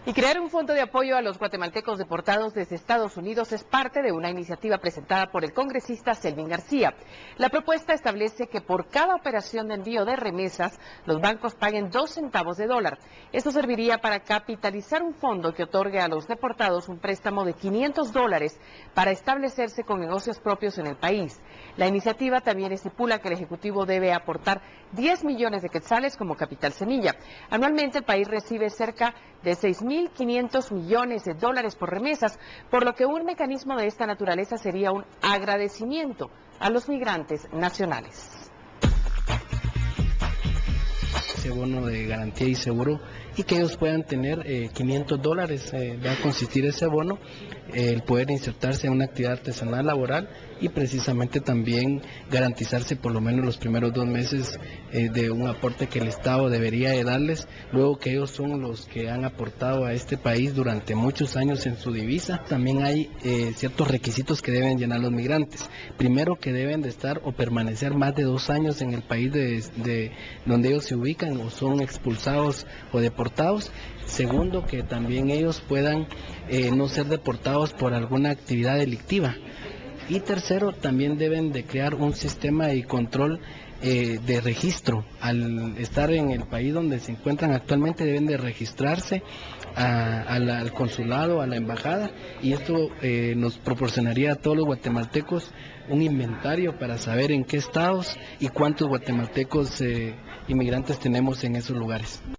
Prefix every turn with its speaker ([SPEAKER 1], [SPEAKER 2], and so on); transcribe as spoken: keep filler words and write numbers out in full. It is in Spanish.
[SPEAKER 1] Y crear un fondo de apoyo a los guatemaltecos deportados desde Estados Unidos es parte de una iniciativa presentada por el congresista Selvin García. La propuesta establece que por cada operación de envío de remesas, los bancos paguen dos centavos de dólar. Esto serviría para capitalizar un fondo que otorgue a los deportados un préstamo de quinientos dólares para establecerse con negocios propios en el país. La iniciativa también estipula que el Ejecutivo debe aportar diez millones de quetzales como capital semilla. Anualmente el país recibe cerca de seis mil quinientos millones de dólares por remesas, por lo que un mecanismo de esta naturaleza sería un agradecimiento a los migrantes nacionales.
[SPEAKER 2] Ese bono de garantía y seguro y que ellos puedan tener eh, quinientos dólares, eh, va a consistir ese bono, eh, el poder insertarse en una actividad artesanal laboral y precisamente también garantizarse por lo menos los primeros dos meses eh, de un aporte que el Estado debería de darles, luego que ellos son los que han aportado a este país durante muchos años en su divisa. También hay eh, ciertos requisitos que deben llenar los migrantes. Primero, que deben de estar o permanecer más de dos años en el país de, de donde ellos se ubican o son expulsados o deportados. Segundo, que también ellos puedan eh, no ser deportados por alguna actividad delictiva. Y tercero, también deben de crear un sistema y control eh, de registro. Al estar en el país donde se encuentran actualmente, deben de registrarse a, a la, al consulado, a la embajada, y esto eh, nos proporcionaría a todos los guatemaltecos un inventario para saber en qué estados y cuántos guatemaltecos eh, inmigrantes tenemos en esos lugares.